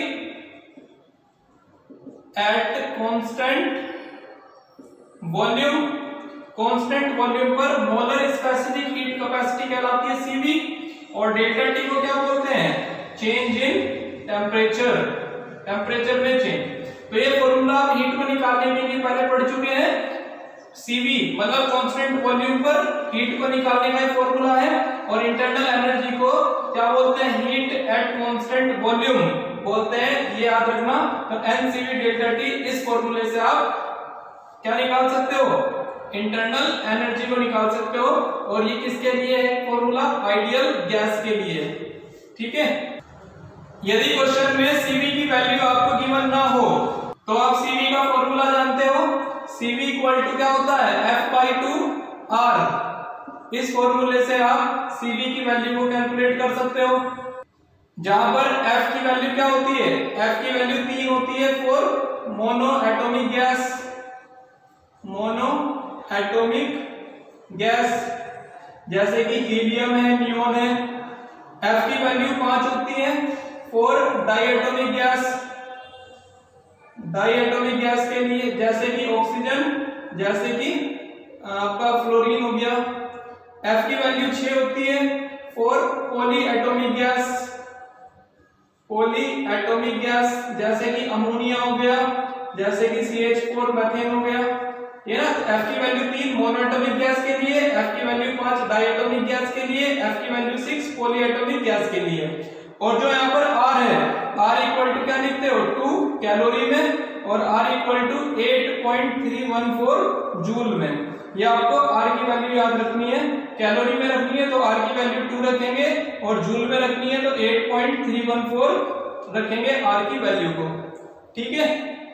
at constant volume. Constant volume पर मोलर स्पेसिफिक हीट कैपेसिटी कहलाती है सीवी। और डेल्टा टी को क्या बोलते हैं, चेंज इन टेम्परेचर, टेम्परेचर में चेंज। तो ये फॉर्मूला आप हीट को निकालने के लिए पहले पढ़ चुके हैं। सीवी मतलब कांस्टेंट वॉल्यूम पर हीट को निकालने का फॉर्मूला है। और इंटरनल एनर्जी को क्या बोलते हैं, हीट एट कांस्टेंट वॉल्यूम बोलते हैं, ये याद रखना। तो N C V delta T, इस फॉर्मूले से आप क्या निकाल सकते हो, इंटरनल एनर्जी को निकाल सकते हो। और ये किसके लिए है फॉर्मूला, आइडियल गैस के लिए, ठीक है। यदि क्वेश्चन में सीवी की वैल्यू आपको गिवन ना हो तो आप सीवी का फॉर्मूला जानते हो, सीवी इक्वल टू क्या होता है, एफ बाई टू आर। इस फॉर्मूले से आप सीवी की वैल्यू को कैलकुलेट कर सकते हो, जहां पर एफ की वैल्यू क्या होती है, एफ की वैल्यू तीन होती है for monoatomic gas, monoatomic gas, जैसे कि हीलियम है, नियोन है। एफ की वैल्यू पांच होती है for diatomic gas, diatomic gas के लिए, जैसे कि ऑक्सीजन, जैसे कि आपका फ्लोरीन हो गया। एफ की वैल्यू छह होती है for polyatomic gas, polyatomic gas, जैसे कि अमोनिया हो गया, जैसे कि सी एच फोर मैथेन हो गया, ये ना। एफ की वैल्यू तीन मोनोएटॉमिक गैस के लिए, एफ की वैल्यू पांच डाइएटॉमिक गैस के लिए, एफ की value six polyatomic gas के लिए। और जो यहाँ पर आर है, आर इक्वल टू क्या लिखते हो, टू कैलोरी में, और R equal to eight point three one four joule में। ये आपको आर की वैल्यू याद रखनी है, कैलोरी में रखनी है तो आर की वैल्यू टू रखेंगे, और जूल में रखनी है तो eight point three one four रखेंगे आर की वैल्यू को, ठीक है।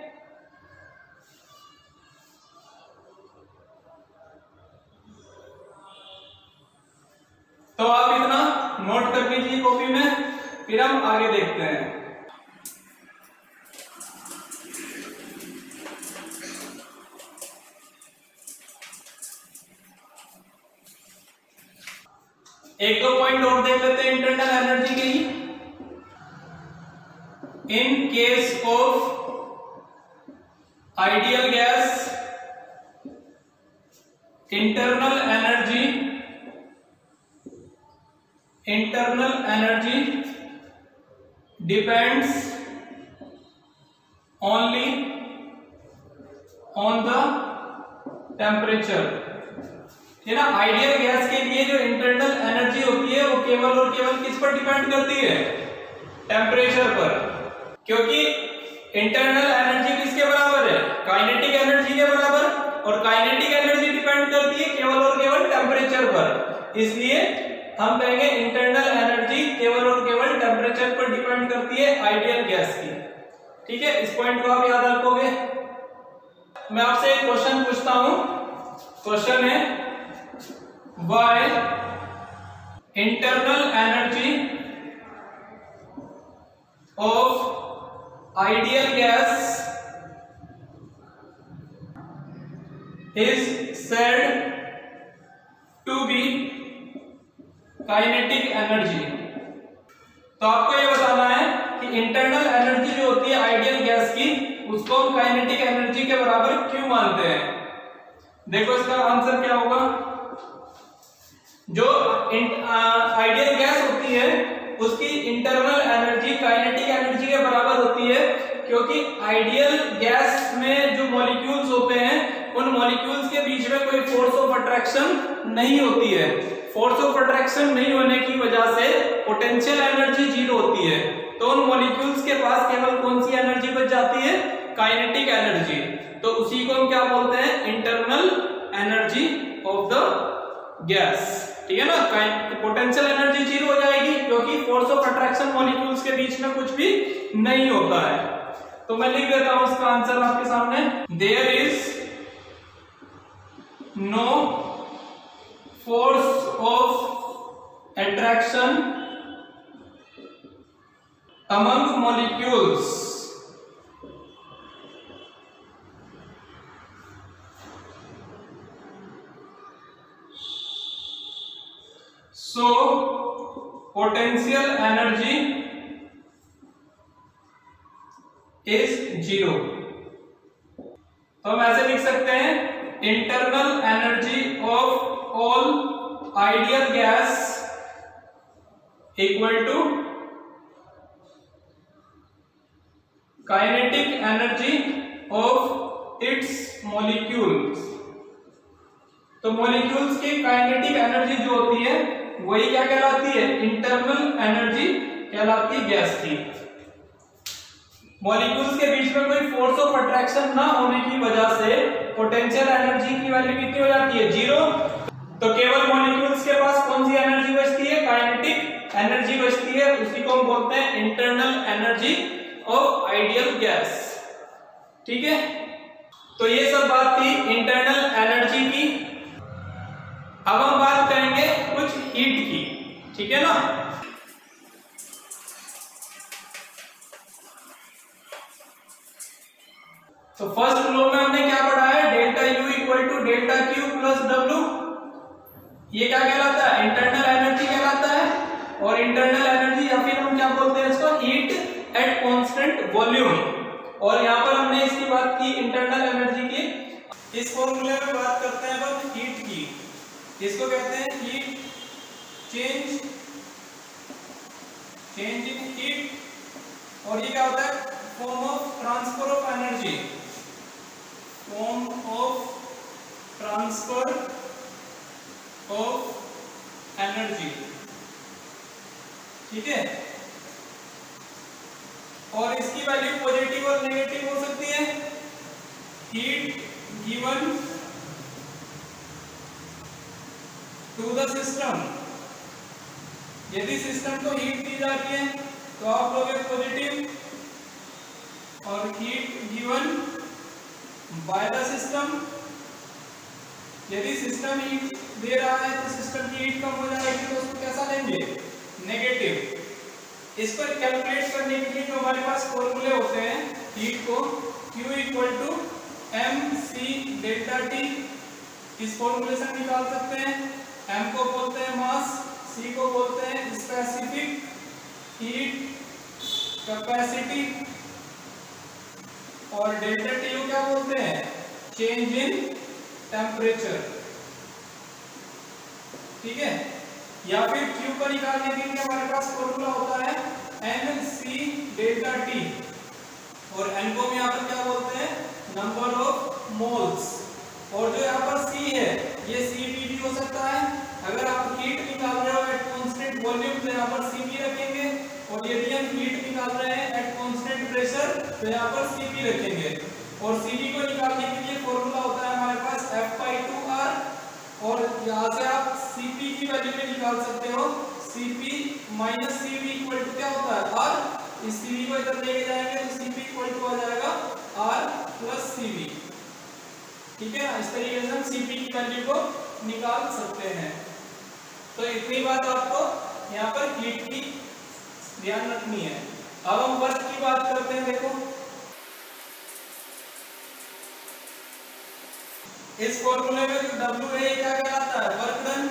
तो आप इतना नोट कर लीजिए कॉपी में, फिर हम आगे देखते हैं। एक दो पॉइंट और देख लेते हैं इंटरनल एनर्जी के ही। In case of ideal gas, internal energy internal energy depends only on the temperature. है ना, आइडियल गैस के लिए जो इंटरनल एनर्जी होती है वो केवल और केवल किस पर डिपेंड करती है? टेम्परेचर पर। क्योंकि इंटरनल एनर्जी किसके बराबर है? काइनेटिक एनर्जी के बराबर, और काइनेटिक एनर्जी डिपेंड करती है केवल और केवल टेम्परेचर पर। इसलिए हम कहेंगे इंटरनल एनर्जी केवल और केवल टेम्परेचर पर डिपेंड करती है आइडियल गैस की। ठीक है, इस पॉइंट को आप याद रखोगे। मैं आपसे एक क्वेश्चन पूछता हूं। क्वेश्चन है why internal energy of ideal gas is said to be kinetic energy। तो आपको ये बताना है कि इंटरनल एनर्जी जो होती है आइडियल गैस की, उसको हम काइनेटिक एनर्जी के बराबर क्यों मानते हैं? देखो इसका आंसर क्या होगा। जो आइडियल गैस होती है उसकी इंटरनल एनर्जी काइनेटिक एनर्जी के बराबर होती है, क्योंकि आइडियल गैस में जो मॉलिक्यूल्स होते हैं उन मॉलिक्यूल्स के बीच में कोई फोर्स ऑफ अट्रैक्शन नहीं होती है। फोर्स ऑफ अट्रैक्शन नहीं होने की वजह से पोटेंशियल एनर्जी जीरो होती है। तो उन मॉलिक्यूल्स के पास केवल कौन सी एनर्जी बच जाती है? Kinetic energy. तो उसी को हम क्या बोलते हैं? Internal energy of the gas. ठीक है ना, पोटेंशियल एनर्जी जीरो हो जाएगी क्योंकि फोर्स ऑफ अट्रैक्शन मॉलिक्यूल्स के बीच में कुछ भी नहीं होता है। तो मैं लिख देता हूं इसका आंसर आपके सामने। There is no force of attraction among molecules so potential energy is zero। तो हम ऐसे लिख सकते हैं internal energy of all ideal gas equal to kinetic energy of its molecules। तो मॉलिक्यूल्स की काइनेटिक एनर्जी जो होती है वही क्या कहलाती है? इंटरनल एनर्जी कहलाती है गैस की। मॉलिक्यूल्स के बीच में कोई फोर्स ऑफ अट्रैक्शन ना होने की वजह से पोटेंशियल एनर्जी की वैल्यू कितनी हो जाती है? जीरो। तो केवल मॉलिक्यूल्स के पास कौन सी एनर्जी बचती है? काइनेटिक एनर्जी बचती है। उसी को हम बोलते हैं internal energy of ideal gas. ठीक है, तो ये सब बात थी इंटरनल एनर्जी की। अब हम बात करेंगे कुछ हीट की। ठीक है ना, तो फर्स्ट लॉ में हमने क्या पढ़ा है? Delta U equal to delta Q plus W. ये क्या कहलाता है? इंटरनल एनर्जी कहलाता है। और इंटरनल एनर्जी या फिर हम क्या बोलते हैं इसको? Heat at constant volume. और यहां पर हमने इसकी बात की इंटरनल एनर्जी की। इस फॉर्मूले में बात करते हैं अब हीट की। इसको कहते हैं heat change change in heat. और ये क्या होता है? Form of transfer of energy, form of transfer of energy. ठीक है, और इसकी वैल्यू पॉजिटिव और नेगेटिव हो सकती है। Heat given to the system, यदि सिस्टम को हीट दी जाती है तो आप लोग पॉजिटिव, और heat given by the system, यदि सिस्टम हीट दे रहा है तो सिस्टम की हीट कम हो जाएगी तो उसको कैसा लेंगे? नेगेटिव। इस पर कैलकुलेट करने के लिए जो हमारे पास फॉर्मूले होते हैं हीट को, Q equal to M C delta T, इस फॉर्मूले से निकाल सकते हैं। M को बोलते हैं मास, C को बोलते हैं स्पेसिफिक हीट कैपेसिटी, और डेल्टा टी को क्या बोलते हैं? Change in temperature. ठीक है, या फिर Q को निकालने के लिए हमारे पास फॉर्मूला होता है एन सी डेल्टा टी, और N को हम यहाँ पर क्या बोलते हैं? Number of moles. और जो यहाँ पर C है ये Cp भी हो सकता है। अगर आप हीट निकाल रहे हो एट कांस्टेंट वॉल्यूम तो यहाँ पर Cp रखेंगे, और यदि हम हीट निकाल रहे हैं एट कांस्टेंट प्रेशर तो यहाँ पर Cp रखेंगे। और Cp को निकालने के लिए फॉर्मूला होता है हमारे पास F बाई टू R, और यहाँ से आप Cp की वैल्यू भी निकाल सकते हो। Cp minus Cv equal to क्या होता है R, इस Cv को इधर लेके जाएंगे तो Cp इक्वल टू आ जाएगा R प्लस Cv। ठीक है ना, इस तरीके से हम Cp की वैल्यू को निकाल सकते हैं। तो इतनी बात आपको यहाँ पर हीट की ध्यान रखनी है। अब हम वर्क की बात करते हैं। देखो इस फॉर्मूले में जो W है क्या कहलाता है, वर्क डन।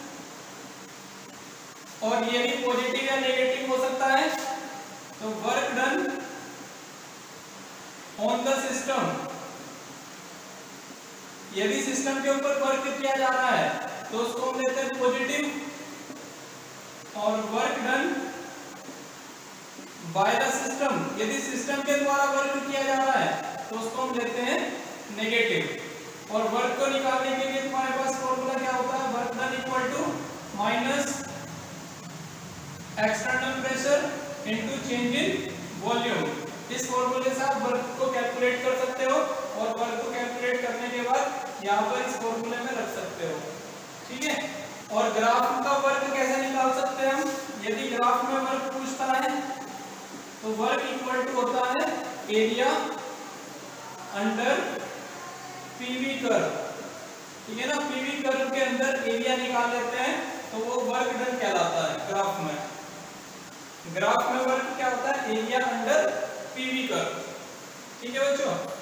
और ये भी पॉजिटिव या नेगेटिव हो सकता है। तो work done on the system, यदि सिस्टम के ऊपर वर्क किया जा रहा है तो उसको हम लेते हैं पॉजिटिव, और work done by the system, यदि सिस्टम के द्वारा वर्क किया जा रहा है तो उसको हम लेते हैं नेगेटिव। और वर्क को निकालने के लिए तुम्हारे पास फॉर्मूला क्या होता है, work done equal to minus external pressure into change in volume. इस फॉर्मूले से आप वर्क को कैलकुलेट कर सकते हो, और वर्क को कैलकुलेट करने के बाद यहाँ पर इस फॉर्मूले में रख सकते हो। ठीक है, और ग्राफ का वर्क कैसे निकाल सकते हैं हम, यदि ग्राफ में वर्क पूछता है तो वर्क इक्वल टू होता है एरिया अंडर पीवी कर्व। ठीक है ना, पीवी कर्व के अंदर एरिया निकाल लेते हैं तो वो वर्क डन कहलाता है ग्राफ में। ग्राफ में वर्क क्या होता है, एरिया अंडर पीवी कर्व। ठीक है बच्चों।